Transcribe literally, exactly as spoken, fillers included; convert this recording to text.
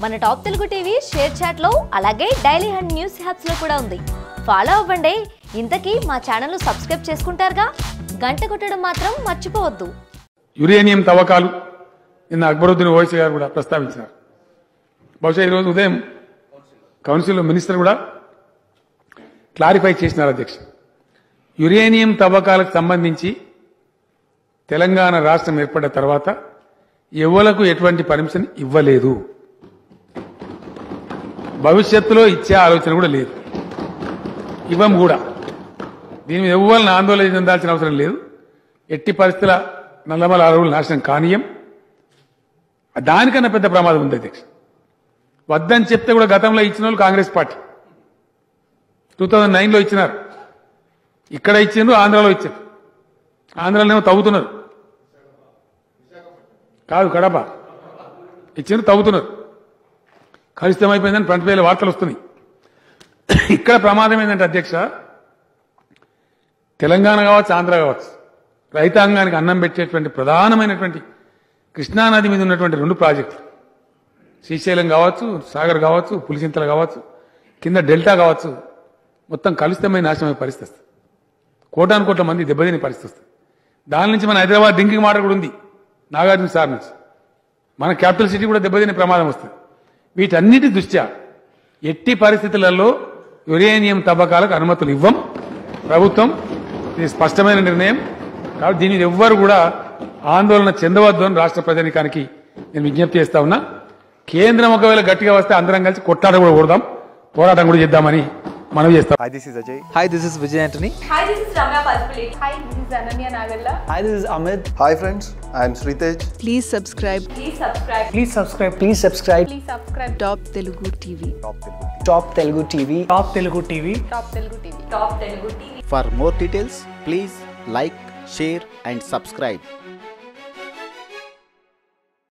మన top Telugu TV share chat లో అలాగే డైలీ హండ్ న్యూస్ హ్యాప్స్ లో కూడా ఉంది. ఫాలో అవ్వండి. ఇంతకీ మా ఛానల్ సబ్స్క్రైబ్ చేసుకుంటారుగా, గంట కొట్టడం మాత్రం మర్చిపోవద్దు. యురేనియం తవ్వకాలు నిన్న అక్బరుద్దీన్ ఓవైసీ గారు కూడా ప్రస్తావించారు. బహుశా ఈరోజు ఉదయం కౌన్సిల్ మినిస్టర్ కూడా క్లారిఫై చేసినారు అధ్యక్ష. యురేనియం తవ్వకాలకు సంబంధించి తెలంగాణ రాష్ట్రం ఏర్పడిన తర్వాత ఎవలకు ఎటువంటి పర్మిషన్ ఇవ్వలేదు, భవిష్యత్తులో ఇచ్చే ఆలోచన కూడా లేదు, ఇవ్వం కూడా. దీని మీద ఎవ్వరిని ఆందోళన చెందాల్సిన అవసరం లేదు. ఎట్టి పరిస్థితుల నల్లమల అడవులు నాశనం కానీయం. దానికన్నా పెద్ద ప్రమాదం ఉంది అధ్యక్ష. వద్దని చెప్తే కూడా గతంలో ఇచ్చిన వాళ్ళు కాంగ్రెస్ పార్టీ టూ థౌజండ్ నైన్లో ఇచ్చినారు. ఇక్కడ ఇచ్చిండ్రు, ఆంధ్రాలో ఇచ్చారు. ఆంధ్రాలోనేమో తవ్వుతున్నారు, కాదు కడప ఇచ్చిండ్రు, తవ్వుతున్నారు. కలుషితం అయిపోయిందని ఫ్రంట్ పేజీల వార్తలు వస్తున్నాయి. ఇక్కడ ప్రమాదం ఏంటంటే అధ్యక్ష, తెలంగాణ కావచ్చు, ఆంధ్ర కావచ్చు, రైతాంగానికి అన్నం పెట్టేటువంటి ప్రధానమైనటువంటి కృష్ణానది మీద ఉన్నటువంటి రెండు ప్రాజెక్టులు, శ్రీశైలం కావచ్చు, సాగర్ కావచ్చు, పులిచింతలు కావచ్చు, కింద డెల్టా కావచ్చు, మొత్తం కలుషితమైన నాశనమైన పరిస్థితి వస్తుంది. కోటాను కోట్ల మంది దెబ్బతిని పరిస్థితి వస్తుంది. దాని నుంచి మన హైదరాబాద్ డ్రింకింగ్ వాటర్ కూడా ఉంది, నాగార్జున సార్ నుంచి. మన క్యాపిటల్ సిటీ కూడా దెబ్బతినే ప్రమాదం వస్తుంది. వీటన్నిటి దృష్ట్యా ఎట్టి పరిస్థితులలో యురేనియం తవ్వకాలకు అనుమతులు ఇవ్వం ప్రభుత్వం. ఇది స్పష్టమైన నిర్ణయం. కాబట్టి దీని మీద ఎవ్వరు కూడా ఆందోళన చెందవద్దు అని రాష్ట్ర ప్రజానికానికి నేను విజ్ఞప్తి చేస్తా ఉన్నా. కేంద్రం ఒకవేళ గట్టిగా వస్తే అందరం కలిసి కొట్లాట కూడా కొడదాం, పోరాటం కూడా చేద్దామని మనం చేస్తాం. Hi, this is Ajay. Hi, this is Vijay Antony. Hi, this is Ramya Paspalate. Hi, this is Ananya Nagalla. Hi, this is Amit. Hi friends, I am Sritej. Please subscribe. Please subscribe. Please subscribe. Please subscribe. Please subscribe. Top Telugu T V. Top Telugu. Top Telugu T V. Top Telugu T V. Top Telugu T V. Top Telugu T V. For more details, please like, share and subscribe.